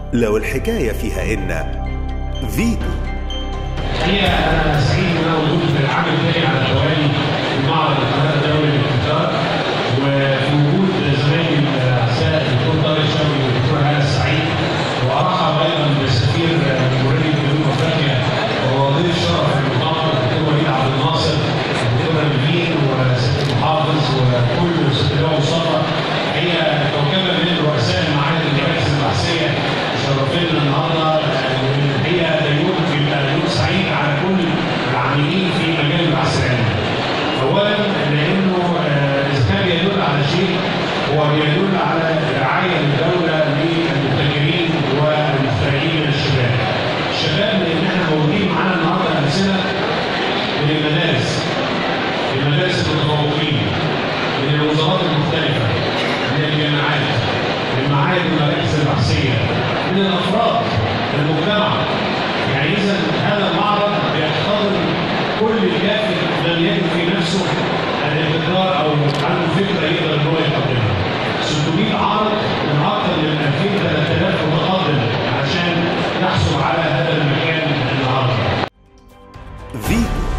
لو الحكاية فيها إن فيتو. الحقيقة أنا سعيد إن أنا موجود في العام الثاني على التوالي في معرض القاهرة الدولي للتجارة، وفي وجود زمايلي الأعزاء الدكتور طارق شوقي والدكتور هاني السعيد، وأرحب أيضا بالسفير جمهورية جنوب أفريقيا وهو ضيف شرف المؤتمر الدكتور وليد عبد الناصر، الدكتور نبيل وسيادة المحافظ وكل ست اللواء مصطفى. الحقيقة كوكبة من رؤساء المعاهد المراكز البحثية شرفنا النهارده، والحقيقة ده يوم سعيد على كل العاملين في مجال البحث العلمي. اولا لانه اذا كان بيدل على شيء هو بيدل على رعايه الدوله للمبتكرين والمخترعين من الشباب. الشباب لان احنا موجودين معانا النهارده امثله من المدارس المتفوقين، من الوزارات المختلفه، من الجامعات، من معاهد المراكز البحثيه، من الافراد، المجتمع. يعني إذا هذا المعرض بيحتضن كل كافر من يجد في نفسه الابتكار أو عنده فكرة يقدر إن هو يقدمها. 600 عارض من أكثر من 2000-3000 متقدم عشان نحصل على هذا المكان النهارده.